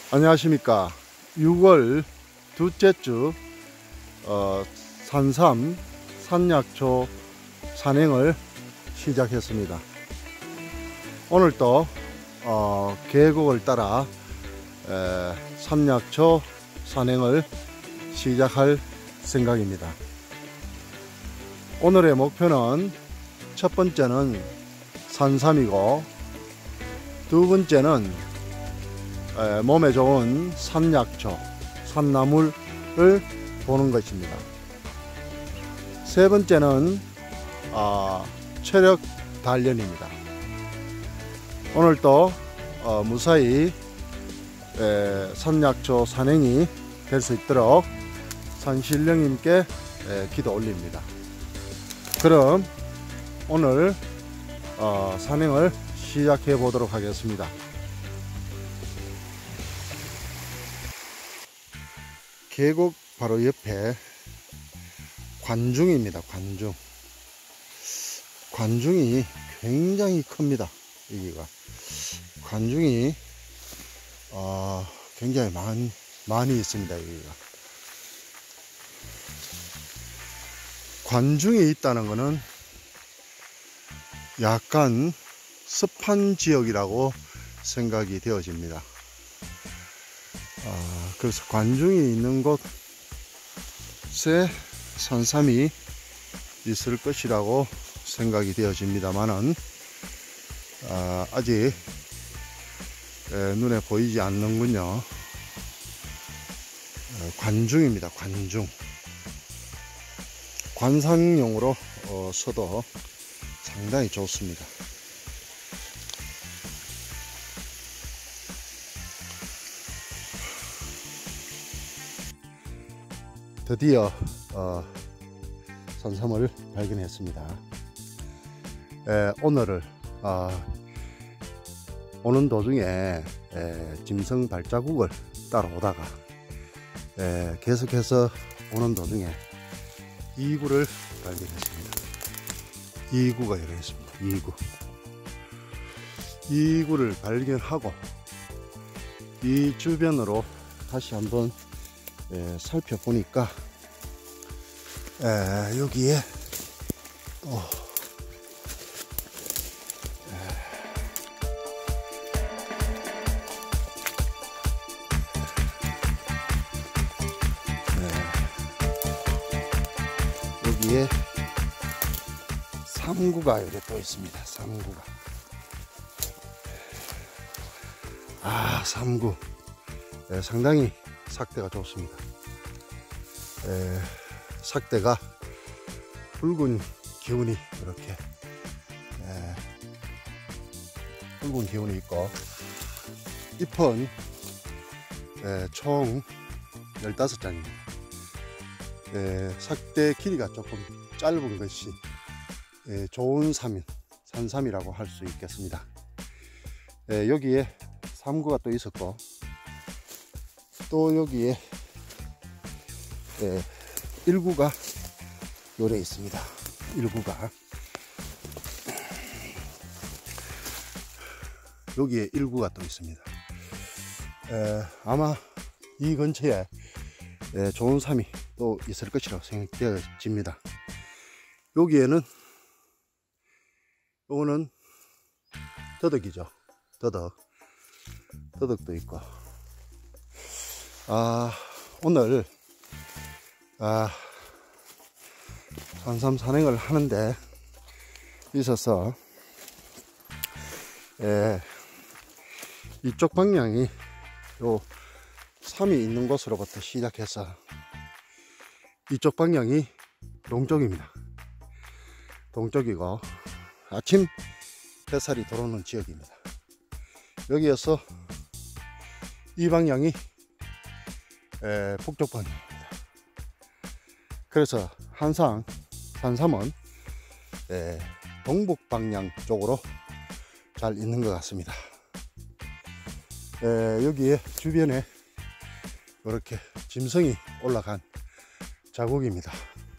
안녕하십니까. 6월 둘째 주 산삼 산약초 산행을 시작했습니다. 오늘도 계곡을 따라 산약초 산행을 시작할 생각입니다. 오늘의 목표는 첫 번째는 산삼이고, 두 번째는 몸에 좋은 산약초, 산나물을 보는 것입니다. 세 번째는 체력 단련입니다. 오늘도 무사히 산약초 산행이 될 수 있도록 산신령님께 기도 올립니다. 그럼 오늘 산행을 시작해 보도록 하겠습니다. 계곡 바로 옆에 관중입니다. 관중이 굉장히 큽니다. 여기가 관중이 굉장히 많이 있습니다. 여기가 관중이 있다는 것은 약간 습한 지역이라고 생각이 되어집니다. 그래서 관중이 있는 곳에 산삼이 있을 것이라고 생각이 되어집니다만은 아직 눈에 보이지 않는군요. 관중입니다. 관상용으로 서도 상당히 좋습니다. 드디어 산삼을 발견했습니다. 오늘을 오는 도중에 짐승 발자국을 따라오다가 계속해서 오는 도중에 이구를 발견했습니다. 이구가 이렇게 있습니다. 이구를 발견하고 이 주변으로 다시 한번 살펴보니까 여기에 또 여기에 삼구가 이렇게 또 있습니다. 삼구 상당히 삭대가 좋습니다. 삭대가 붉은 기운이 이렇게 붉은 기운이 있고, 잎은 총 15장입니다. 삭대 길이가 조금 짧은 것이 좋은 산삼이라고 할 수 있겠습니다. 여기에 삼구가 또 있었고, 또 여기에 1구가 요래 있습니다. 1구가 여기에 1구가 또 있습니다. 아마 이 근처에 좋은 삼이 또 있을 것이라고 생각되어집니다. 여기에는 요거는 더덕이죠. 더덕도 있고. 오늘 산삼 산행을 하는데 있어서 이쪽 방향이 요 삼이 있는 곳으로부터 시작해서 이쪽 방향이 동쪽입니다. 동쪽이고 아침 햇살이 들어오는 지역입니다. 여기에서 이 방향이 북쪽 방향입니다. 그래서 항상 산삼은 동북 방향 쪽으로 잘 있는 것 같습니다. 여기에 주변에 이렇게 짐승이 올라간 자국입니다.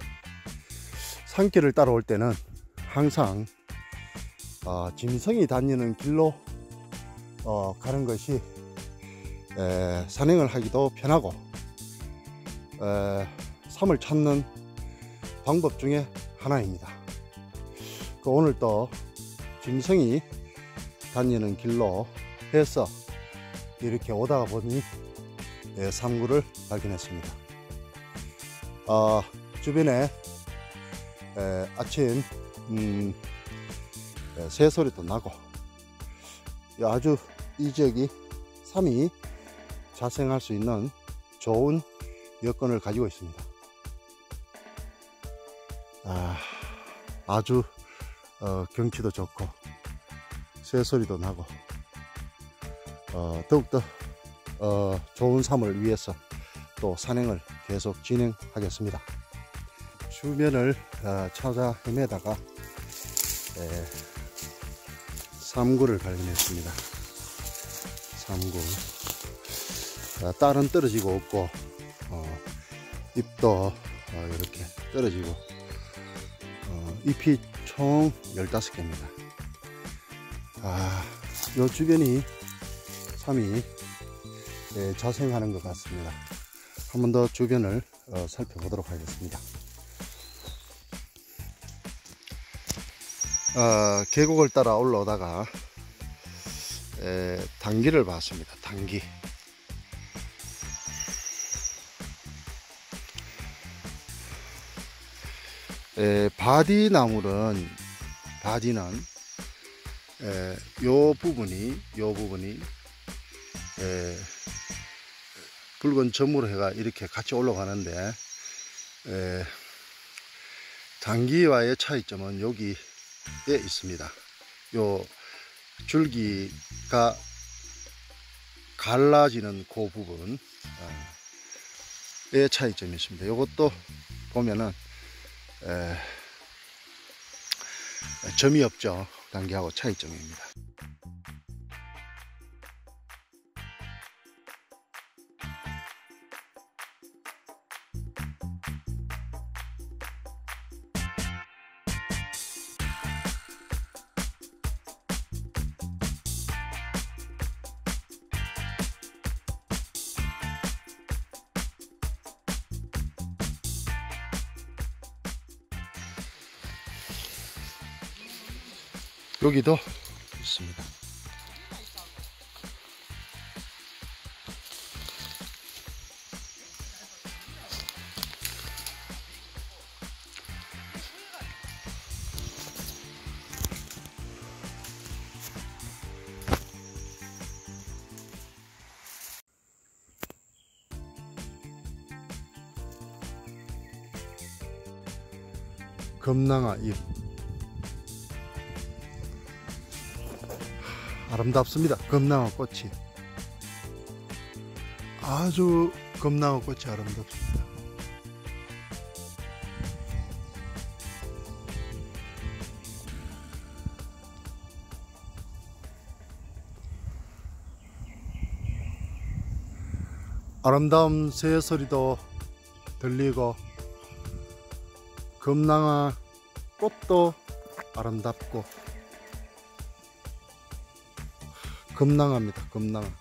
산길을 따라올 때는 항상 짐승이 다니는 길로 가는 것이 산행을 하기도 편하고 섬을 찾는 방법 중에 하나입니다. 오늘 또 짐승이 다니는 길로 해서 이렇게 오다가 보니 삼구를 발견했습니다. 주변에 아침 새소리도 나고 아주 이 지역이 삼이 자생할 수 있는 좋은 여건을 가지고 있습니다. 아주 경치도 좋고 새소리도 나고 더욱더 좋은 삶을 위해서 또 산행을 계속 진행하겠습니다. 주변을 찾아 헤매다가 삼구를 발견했습니다. 삼구. 딸은 떨어지고 없고 잎도 이렇게 떨어지고 잎이 총 15개입니다. 요 주변이 삼이 자생하는 것 같습니다. 한 번 더 주변을 살펴보도록 하겠습니다. 계곡을 따라 올라오다가 당기를 봤습니다. 당기. 바디는 요 부분이 붉은 점으로 해가 이렇게 같이 올라가는데 당기와의 차이점은 여기에 있습니다. 요 줄기가 갈라지는 그 부분의 차이점이 있습니다. 이것도 보면은 점이 없죠. 당기하고 차이점입니다. 여기도 있습니다. 검낭아 잎 아름답습니다. 검낭아 꽃이 아주 검낭아 꽃이 아름답습니다. 아름다운 새소리도 들리고 검낭아 꽃도 아름답고 검낭아입니다. 검낭아.